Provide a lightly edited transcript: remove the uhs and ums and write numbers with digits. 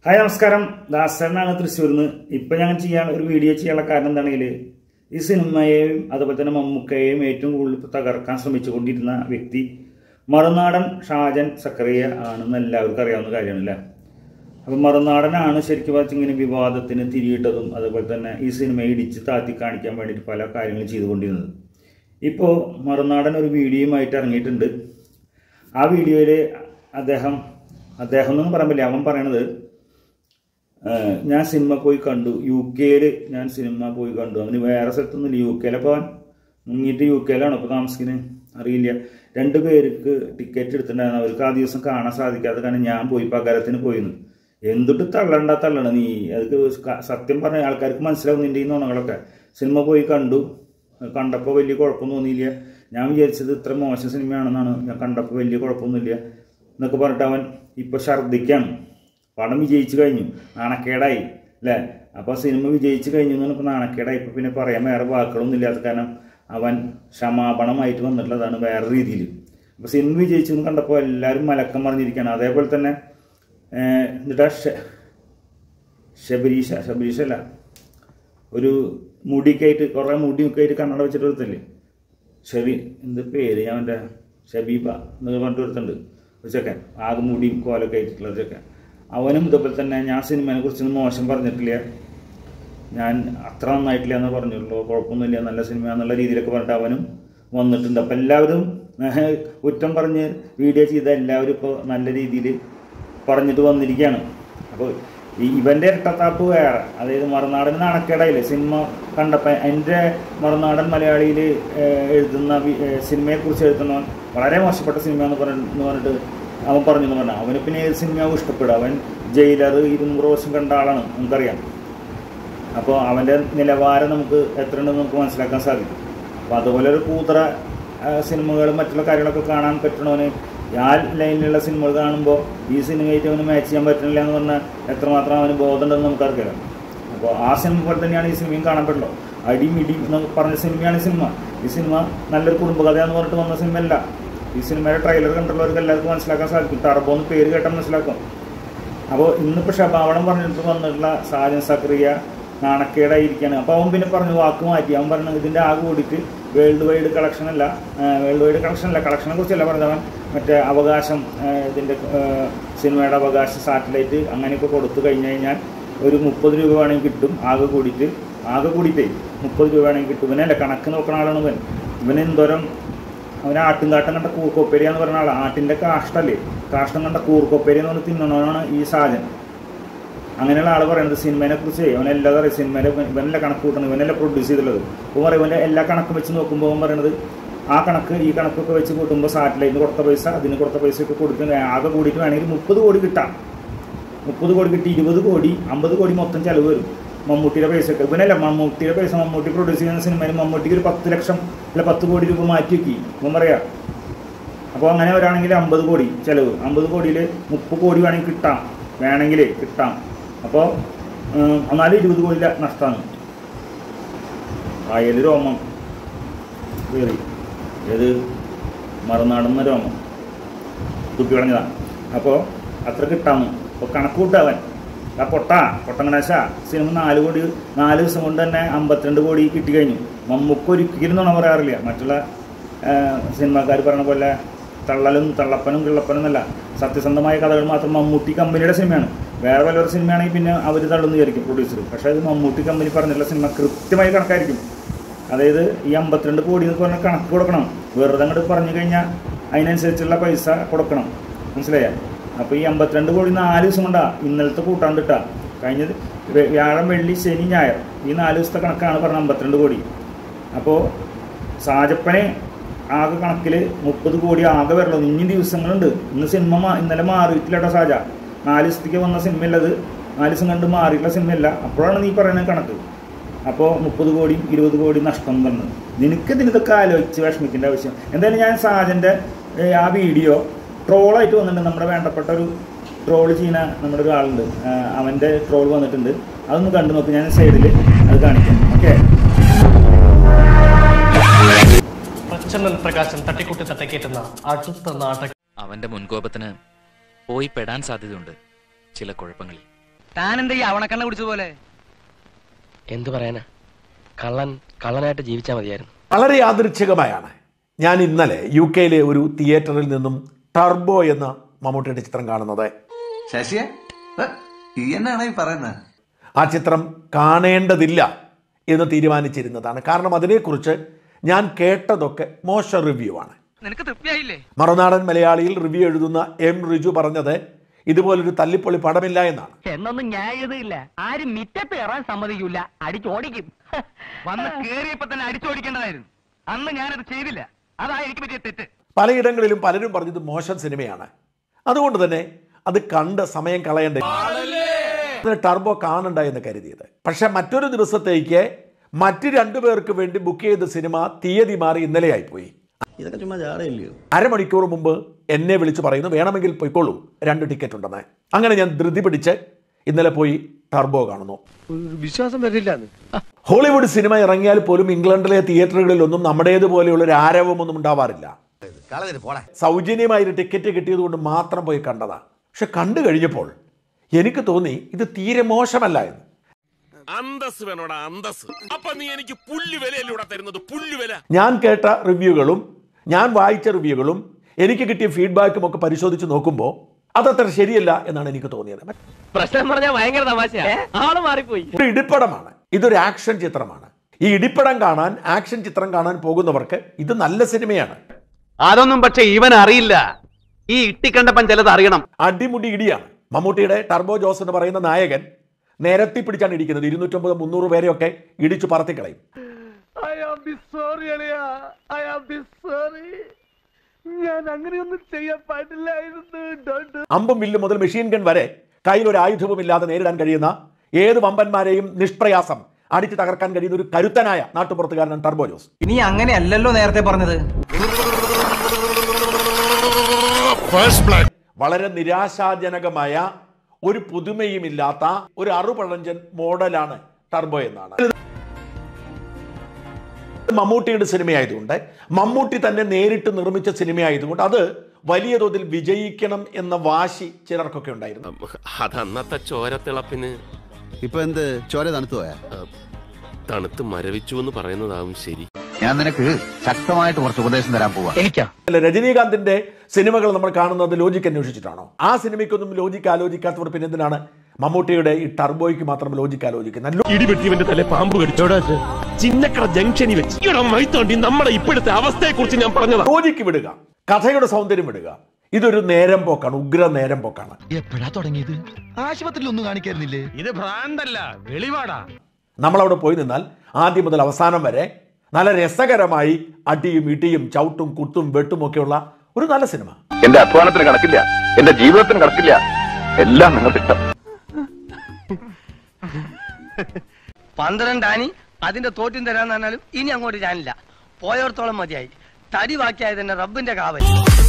Hi നമസ്കാരം, ദാസനാണ് തൃശ്ശൂരിൽ നിന്ന്. ഇപ്പം ഞങ്ങൾ ഒരു വീഡിയോ ചെയ്യാനുള്ള കാരണം എന്താണെങ്കിൽ ഈ സിനിമയെയും അതുപോലെ തന്നെ മമ്മൂക്കയെയും ഏറ്റവും കൂടുതൽ തകർക്കാൻ ശ്രമിച്ചുകൊണ്ടിരുന്ന വ്യക്തി മറുനാടൻ ഷാജൻ സക്കറിയ ആണെന്ന് എല്ലാവർക്കും അറിയാവുന്ന കാര്യമാണല്ലേ. അപ്പം മറുനാടനാണ് ശരിക്കും പറഞ്ഞാൽ ഇങ്ങനെ വിവാദത്തിന് തിരിയിട്ടതും അതുപോലെ തന്നെ ഈ സിനിമയെ ഇടിച്ച് താത്തി കാണിക്കാൻ വേണ്ടിയിട്ട് പല കാര്യങ്ങളും ചെയ്തുകൊണ്ടിരുന്നത്. ഇപ്പോൾ മറുനാടൻ ഒരു വീഡിയോയുമായിട്ട് ഇറങ്ങിയിട്ടുണ്ട്. ആ വീഡിയോയിൽ അദ്ദേഹം എന്നൊന്നും പറയാൻ പറ്റില്ല, അവൻ പറയണത് ഞാൻ സിനിമ പോയി കണ്ടു, UK ഞാൻ സിനിമ പോയി കണ്ടു. അവന് വേറെ സ്ഥലത്തൊന്നുമില്ല, UK അപ്പോൾ അവൻ മുങ്ങിയിട്ട് UK ഇപ്പോൾ താമസിക്കുന്നത് അറിയില്ല. 2 പേർക്ക് ടിക്കറ്റ് എടുത്തിട്ടുണ്ടായിരുന്നു. അവർക്ക് ആ ദിവസം കാണാൻ സാധിക്കാതെ കാരണം ഞാൻ പോയി പകരത്തിന് പോയിരുന്നു. എന്തിട്ട് തള്ളണ്ട നീ, അതൊക്കെ സത്യം പറഞ്ഞ ആൾക്കാർക്ക് മനസ്സിലാവുന്നുണ്ട് ഈ നുണകളൊക്കെ. സിനിമ പോയി കണ്ടപ്പോൾ വലിയ കുഴപ്പമൊന്നും തോന്നിയില്ല. ഞാൻ വിചാരിച്ചത് ഇത്ര മോശം സിനിമയാണെന്നാണ്, ഞാൻ കണ്ടപ്പോൾ വലിയ കുഴപ്പമൊന്നുമില്ല എന്നൊക്കെ പറഞ്ഞിട്ട് അവൻ ഇപ്പോൾ ഛർദ്ദിക്കാണ്. പടം വിജയിച്ചു കഴിഞ്ഞു, നാണക്കേടായി അല്ലേ. അപ്പോൾ സിനിമ വിജയിച്ചു കഴിഞ്ഞു എന്ന് പറഞ്ഞപ്പോൾ നാണക്കേടായി. ഇപ്പോൾ പിന്നെ പറയാൻ വേറെ വാക്കുകളൊന്നും ഇല്ലാത്ത കാരണം അവൻ ക്ഷമാപണമായിട്ട് വന്നിട്ടുള്ളതാണ് വേറെ രീതിയിൽ. അപ്പോൾ സിനിമ വിജയിച്ചു എന്ന് കണ്ടപ്പോൾ എല്ലാവരും മലക്കം പറഞ്ഞിരിക്കുകയാണ്. അതേപോലെ തന്നെ എന്നിട്ടാ ശബരീഷല്ല, ഒരു മുടിയൊക്കെ ആയിട്ട് കുറേ മുടിയൊക്കെ ആയിട്ട് കണ്ണട വെച്ചിട്ട് ഒരുത്തല്ലേ, എന്ത് പേര് ഞാൻ എൻ്റെ ഷബീബ എന്നൊക്കെ പറഞ്ഞിട്ട് ഒരുത്തുണ്ട്, ഒരു ചെക്കൻ ആകെ മുടിയും കോലൊക്കെ ആയിട്ടുള്ള ഒരു ചെക്കൻ. അവനും ഇതേപോലെ തന്നെ ഞാൻ സിനിമയെ കുറിച്ചൊന്നും മോശം പറഞ്ഞിട്ടില്ല, ഞാൻ അത്ര നന്നായിട്ടില്ല എന്ന് പറഞ്ഞുള്ളൂ, കുഴപ്പമൊന്നുമില്ല, നല്ല സിനിമ എന്നുള്ള രീതിയിലൊക്കെ പറഞ്ഞിട്ട് അവനും വന്നിട്ടുണ്ട്. അപ്പം എല്ലാവരും കുറ്റം പറഞ്ഞ് വീഡിയോ ചെയ്ത എല്ലാവരും ഇപ്പോൾ നല്ല രീതിയിൽ പറഞ്ഞിട്ട് വന്നിരിക്കുകയാണ്. അപ്പോൾ ഇവൻ്റെ ഇരട്ടത്താപ്പ് വേറെ, അതായത് മറുനാടൻ നാണക്കേടായില്ലേ സിനിമ കണ്ടപ്പോൾ. എൻ്റെ മറുനാടൻ മലയാളിയിൽ എഴുതുന്ന സിനിമയെക്കുറിച്ച് എഴുതുന്നവൻ വളരെ മോശപ്പെട്ട സിനിമ എന്ന് പറഞ്ഞിട്ട് അവൻ പറഞ്ഞെന്ന് പറഞ്ഞാൽ അവന് പിന്നെ ഏത് സിനിമയാവും ഇഷ്ടപ്പെടുക. അവൻ ജയിലർ 200 പ്രാവശ്യം കണ്ട ആളാണ്, നമുക്കറിയാം. അപ്പോൾ അവൻ്റെ നിലവാരം നമുക്ക് എത്ര ഉണ്ടെന്ന് നമുക്ക് മനസ്സിലാക്കാൻ സാധിക്കും. അപ്പോൾ അതുപോലെ ഒരു കൂതറ സിനിമകളും മറ്റുള്ള കാര്യങ്ങളൊക്കെ കാണാൻ പറ്റണവന് ആ ലൈനിലുള്ള സിനിമകൾ കാണുമ്പോൾ ഈ സിനിമയായിട്ട് അവന് മാച്ച് ചെയ്യാൻ പറ്റുന്നില്ല എന്ന് പറഞ്ഞാൽ എത്രമാത്രം അവന് ബോധമുണ്ടെന്ന് നമുക്കറിയാം. അപ്പോൾ ആ സിനിമ പോലെ തന്നെയാണ് ഈ സിനിമയും കാണാൻ പറ്റുള്ളൂ. അടിയും ഇടിയും എന്ന് പറഞ്ഞ സിനിമയാണ് ഈ സിനിമ. ഈ സിനിമ നല്ലൊരു കുടുംബകഥയാണെന്ന് പറഞ്ഞിട്ട് വന്ന സിനിമയല്ല. ഈ സിനിമയുടെ ട്രെയിലർ കണ്ടുള്ളവർക്ക് എല്ലാവർക്കും മനസ്സിലാക്കാൻ സാധിക്കും, ടർബോ എന്ന് പേര് കേട്ടാൽ മനസ്സിലാക്കും. അപ്പോൾ ഇന്നിപ്പോൾ ക്ഷമാപണം പറഞ്ഞിട്ട് വന്നിട്ടുള്ള ഷാജൻ സക്കറിയ നാണക്കേടായിരിക്കുകയാണ്. അപ്പോൾ അവൻ പിന്നെ പറഞ്ഞു, വാക്ക് മാറ്റി. അവൻ പറഞ്ഞു ഇതിൻ്റെ ആകെ കൂടിയിട്ട് വേൾഡ് വൈഡ് കളക്ഷനല്ല, കളക്ഷനെ കുറിച്ചല്ല പറഞ്ഞവൻ, മറ്റേ അവകാശം, ഇതിൻ്റെ സിനിമയുടെ അവകാശം സാറ്റലൈറ്റ് അങ്ങനെയൊക്കെ കൊടുത്തു കഴിഞ്ഞാൽ ഒരു 30 രൂപ വേണമെങ്കിൽ കിട്ടും. ആകെ കൂടിയിട്ട് 30 രൂപ വേണമെങ്കിൽ കിട്ടും. ഇവനല്ല കണക്ക് നോക്കുന്ന ആളാണ് ഇവൻ. ഇവന് എന്തോരം അവന് ആട്ടുംകാട്ടം കണ്ട കൂർക്കൊപ്പേരി എന്ന് പറഞ്ഞ ആളാണ്. ആട്ടിൻ്റെ കാഷ്ടല്ലേ, കാഷ്ടം കണ്ട കൂർക്കൊപ്പേരി എന്ന് പറഞ്ഞ് തിന്നണവനാണ് ഈ ഷാജൻ. അങ്ങനെയുള്ള ആൾ പറയുന്നത് സിനിമയെ കുറിച്ച് അവനെല്ലാം അറിയാം. സിനിമയിൽ ഇവനല്ല കണക്ക് കൂട്ടണം, ഇവനല്ല പ്രൊഡ്യൂസ് ചെയ്തുള്ളത്. അപ്പോൾ പറയും ഇവൻ്റെ എല്ലാ കണക്കും വെച്ച് നോക്കുമ്പോൾ അവൻ പറയണത് ആ കണക്ക് ഈ കണക്കൊക്കെ വെച്ച് കൂട്ടുമ്പോൾ സാറ്റലൈറ്റിന് കൊടുത്ത പൈസ അതിന് കൊടുത്ത പൈസയൊക്കെ കൊടുക്കുന്ന ആകെ കൂടിയിട്ട് വേണമെങ്കിൽ 30 കോടി കിട്ടാം. 30 കോടി കിട്ടി 20 കോടി 50 കോടി മൊത്തം ചിലവ് വരും. മമ്മൂട്ടിയുടെ പൈസയൊക്കെ ഇവനല്ല, മമ്മൂട്ടിയുടെ പൈസ, മമ്മൂട്ടി പ്രൊഡ്യൂസ് ചെയ്യുന്ന സിനിമയിൽ മമ്മൂട്ടിക്ക് ഒരു 10 ലക്ഷം അല്ല 10 കോടി രൂപ മാറ്റി വയ്ക്കി ഇവൻ പറയാം. അപ്പോൾ അങ്ങനെ വരാണെങ്കിൽ 50 കോടി ചിലവ്, 50 കോടിയിൽ 30 കോടി വേണമെങ്കിൽ കിട്ടാം. അപ്പോൾ എന്നാലും 20 കോടി നഷ്ടമാണ്. അയൽ രോമം കയറി, ഏത് മറുനാടുന്ന രോമം കുത്തി കളഞ്ഞതാണ്. അപ്പോൾ അത്ര കിട്ടാമെന്ന്. അപ്പോൾ കണക്ക് കൂട്ടാവൻ ആ പൊട്ടൻ ഗണേശ സിനിമ 4 ദിവസം കൊണ്ട് തന്നെ 52 കോടി കിട്ടിക്കഴിഞ്ഞു. മമ്മൂക്ക ഒരിക്കലും നുണ പറയാറില്ല. മറ്റുള്ള സിനിമാക്കാർ പറഞ്ഞ പോലെ തള്ളലും തള്ളപ്പനും കിള്ളപ്പനും എന്നല്ല, സത്യസന്ധമായ കഥകൾ മാത്രം. മമ്മൂട്ടി കമ്പനിയുടെ സിനിമയാണ്. വേറെ വല്ലൊരു സിനിമയാണെങ്കിൽ പിന്നെ അവർ തള്ളുന്നു വിചാരിക്കും പ്രൊഡ്യൂസർ. പക്ഷേ അത് മമ്മൂട്ടി കമ്പനി പറഞ്ഞിട്ടുള്ള സിനിമ കൃത്യമായി കണക്കായിരിക്കും. അതായത് ഈ 52 കോടി എന്ന് പറഞ്ഞാൽ കണക്ക് കൊടുക്കണം. വെറുതെ അങ്ങോട്ട് പറഞ്ഞു കഴിഞ്ഞാൽ അതിനനുസരിച്ചുള്ള പൈസ കൊടുക്കണം, മനസ്സിലായാൽ. അപ്പോൾ ഈ 52 കോടി 4 ദിവസം കൊണ്ടാണ്, ഇന്നലത്തെ കൂട്ടാണ്ടിട്ടാ കഴിഞ്ഞത്. വ്യാഴം വെള്ളി ശനി ഞായർ ഈ 4 ദിവസത്തെ കണക്കാണ് പറഞ്ഞത് 52 കോടി. അപ്പോൾ ഷാജപ്പനെ ആകെ കണക്കിൽ 30 കോടി ആകെ വരല്ലോ. ഇനി ദിവസങ്ങളുണ്ട്. ഇന്നലെ മാറിയിട്ടില്ല ഷാജ. 4 ദിവസത്തേക്ക് വന്ന സിനിമയല്ലത്, 4 ദിവസം കണ്ട് മാറിയിട്ടുള്ള സിനിമയല്ല. അപ്പോഴാണ് നീ പറയുന്നത് കണക്ക്. അപ്പോൾ 30 കോടി 20 കോടി നഷ്ടം തന്നെ. നിനക്കിതിനൊക്കെ ആലോചിച്ച് വിഷമിക്കേണ്ട ആവശ്യം. എന്തായാലും ഞാൻ ഷാജൻ്റെ ആ വീഡിയോ ട്രോളായിട്ട് വന്നിട്ടുണ്ട്. നമ്മുടെ വേണ്ടപ്പെട്ട ഒരു ട്രോൾ ചെയ്യുന്ന നമ്മുടെ ഒരാളുണ്ട്, അവൻ്റെ ട്രോൾ വന്നിട്ടുണ്ട്. അതൊന്ന് കണ്ടു നോക്ക്, ഞാൻ സൈഡിൽ അത് കാണിക്കാം. ഓക്കെ. പ്രകാശൻ തട്ടിക്കൂട്ടി തട്ടക്കേറ്റുന്ന അടുത്ത നാടകം. അവന്റെ മുൻകോപത്തിന് പോയി പെടാൻ സാധ്യതയുണ്ട് ചില കുഴപ്പങ്ങളിൽ. താനെന്താ ഈ അവണക്കണ്ണ കുടിച്ച പോലെ? എന്തു പറയാനാ, കള്ളനായിട്ട് ജീവിച്ചാൽ മതിയായിരുന്നു. വളരെ യാദൃച്ഛികമായാണ് ഞാൻ ഇന്നലെ UK ഒരു തിയേറ്ററിൽ നിന്നും ടർബോ എന്ന മമ്മൂട്ടിയുടെ ചിത്രം കാണുന്നത്. ആ ചിത്രം കാണേണ്ടതില്ല എന്ന് തീരുമാനിച്ചിരുന്നതാണ്. കാരണം അതിനെക്കുറിച്ച് ഞാൻ കേട്ടതൊക്കെ മോശം റിവ്യൂ ആണ്. മറുനാടൻ മലയാളിയിൽ റിവ്യൂ എഴുതുന്ന M. റിജു പറഞ്ഞത് ഇതുപോലൊരു തല്ലിപ്പൊളി പടമില്ല എന്നാണ്. എന്നൊന്നും ഞാൻ എഴുതിയില്ല. ആരും മിറ്റത്ത് കയറാൻ സമ്മതിക്കില്ല, അടിച്ചോടിക്കും. വന്ന് കേറിയപ്പോ തന്നെ അടിച്ചോടിക്കേണ്ടതായിരുന്നു. അന്ന് ഞാനത് ചെയ്തില്ല, അതാ എനിക്ക് പറ്റിയ തെറ്റ്. പലയിടങ്ങളിലും പലരും പറഞ്ഞത് മോശം സിനിമയാണ്, അതുകൊണ്ട് തന്നെ അത് കണ്ട് സമയം കളയണ്ട, ടർബോ കാണണ്ട എന്ന് കരുതിയത്. പക്ഷെ മറ്റൊരു ദിവസത്തേക്ക് മറ്റ് 2 പേർക്ക് വേണ്ടി ബുക്ക് ചെയ്ത സിനിമ തീയതി മാറി ഇന്നലെയായിപ്പോയി. ഇതൊക്കെ ചുമ്മാ ജാടയില്ലയോ? അരമണിക്കൂർ മുമ്പ് എന്നെ വിളിച്ച് പറയുന്നു വേണമെങ്കിൽ പോയിക്കോളൂ, 2 ടിക്കറ്റ് ഉണ്ടെന്ന്. അങ്ങനെ ഞാൻ ധൃതി പിടിച്ച് ഇന്നലെ പോയി ടർബോ കാണുന്നു. വിശ്വാസം വരില്ല. ഹോളിവുഡ് സിനിമ ഇറങ്ങിയാൽ പോലും ഇംഗ്ലണ്ടിലെ തിയേറ്ററുകളിലൊന്നും നമ്മുടേതുപോലെയുള്ള ഒരു ആരവമൊന്നും ഉണ്ടാവാറില്ല. സൗജന്യമായൊരു ടിക്കറ്റ് കിട്ടിയത് കൊണ്ട് മാത്രം പോയി കണ്ടതാ. പക്ഷെ കണ്ടു കഴിഞ്ഞപ്പോൾ എനിക്ക് തോന്നി ഇത് തീരെ മോശമല്ല എന്ന്. ഞാൻ കേട്ട റിവ്യൂകളും ഞാൻ വായിച്ച റിവ്യൂകളും എനിക്ക് കിട്ടിയ ഫീഡ്ബാക്കും ഒക്കെ പരിശോധിച്ച് നോക്കുമ്പോൾ അതത്ര ശരിയല്ല എന്നാണ് എനിക്ക് തോന്നിയത്. പ്രശ്നം പറഞ്ഞാൽ ഭയങ്കര തമാശയാ, ആള് മാറിപ്പോയി. ഒരു ഇടിപ്പടമാണ്, ഇതൊരു ആക്ഷൻ ചിത്രമാണ്. ഈ ഇടിപ്പടം കാണാൻ, ആക്ഷൻ ചിത്രം കാണാൻ പോകുന്നവർക്ക് ഇത് നല്ല സിനിമയാണ്. അതൊന്നും പക്ഷെ ഇവൻ അറിയില്ല. ഈ ഇട്ടിക്കണ്ടപ്പൻ ചിലത് അറിയണം. അടിമുടി ഇടിയാണ്. മമ്മൂട്ടിയുടെ ടർബോ ജോസ് എന്ന് പറയുന്ന നായകൻ നിരത്തി പിടിച്ചാണ് ഇടിക്കുന്നത്. 250-300 പേരെയൊക്കെ ഇടിച്ചു പറത്തിക്കളയും. അമ്പും വില്ലും മുതൽ മെഷീൻ ഗൺ വരെ കയ്യിൽ ഒരു ആയുധവും ഇല്ലാതെ നേരിടാൻ കഴിയുന്ന ഏത് വമ്പന്മാരെയും നിഷ്പ്രയാസം അടിച്ചു തകർക്കാൻ കഴിയുന്ന ഒരു കരുത്തനായ നാട്ടുപുറത്തുകാരനാണ് ടർബോ ജോസ്. ഇനി അങ്ങനെയല്ലല്ലോ നേരത്തെ പറഞ്ഞത്. വളരെ നിരാശാജനകമായ ഒരു പുതുമയുമില്ലാത്ത ഒരു അറുപഴഞ്ചൻ മോഡലാണ് ടർബോ എന്നാണ്. മമ്മൂട്ടിയുടെ സിനിമയായതുകൊണ്ട്, മമ്മൂട്ടി തന്നെ നേരിട്ട് നിർമ്മിച്ച സിനിമയായതുകൊണ്ട് അത് വലിയ തോതിൽ വിജയിക്കണം എന്ന വാശി ചിലർക്കൊക്കെ ഉണ്ടായിരുന്നു. അതന്നത്തെ ചോരത്തിളപ്പിന് ഇപ്പൊ എന്ത് ചോര തണുത്തു പോയാ? തണുത്ത് മരവിച്ചു എന്ന് പറയുന്നതാവും ശരി. ഞാൻ നിനക്ക് ശക്തമായിട്ട് കുറച്ച് ഉപദേശം തരാൻ പോവാ. രജനീകാന്തിന്റെ സിനിമകൾ നമ്മൾ കാണുന്നത് ലോജിക്ക് അന്വേഷിച്ചിട്ടാണോ? ആ സിനിമയ്ക്കൊന്നും ലോജിക്ക് ആലോചിക്കാത്തവർ പിന്നെ എന്തിനാണ് മമ്മൂട്ടിയുടെ ഈ ടർബോയ്ക്ക് മാത്രം ലോജിക്ക് ആലോചിക്കുന്നത്? ഇടിവെട്ടിവന്റെ തല പാമ്പ് കടിച്ചോടാ ചിന്നക്കട ജംഗ്ഷനിൽ വെച്ച് നമ്മുടെ ഇപ്പോഴത്തെ അവസ്ഥയെ കുറിച്ച് ഞാൻ പറഞ്ഞത്. ലോജിക്ക് വിടുക, കഥയുടെ സൗന്ദര്യം വിടുക. ഇതൊരു നേരം പോക്കാണ്, ഉഗ്ര നേരം പോക്കാണ്. എപ്പോഴാ തുടങ്ങിയത്? ആശുപത്രിയിൽ ഒന്നും കാണിക്കായിരുന്നില്ലേ? ഇത് ഭ്രാന്തല്ല, വെളിവാടാ. നമ്മളവിടെ പോയി നിന്നാൽ ആദ്യം മുതൽ അവസാനം വരെ നല്ല രസകരമായി അടിയും ഇടിയും ചവിട്ടും കുത്തും വെട്ടും ഒക്കെയുള്ള ഒരു നല്ല സിനിമ. എന്റെ അധ്വാനത്തിന് കണക്കില്ല, എന്റെ ജീവിതത്തിന് കണക്കില്ല, എല്ലാം നിങ്ങൾക്ക് ഇഷ്ടം. 12 ആനി അതിന്റെ തോറ്റും തരാന്ന് പറഞ്ഞാലും ഇനി അങ്ങോട്ട് ഞാനില്ല. പോയോടത്തോളം മതിയായി. തടി ബാക്കിയായത് തന്നെ റബ്ബിന്റെ കാവൽ.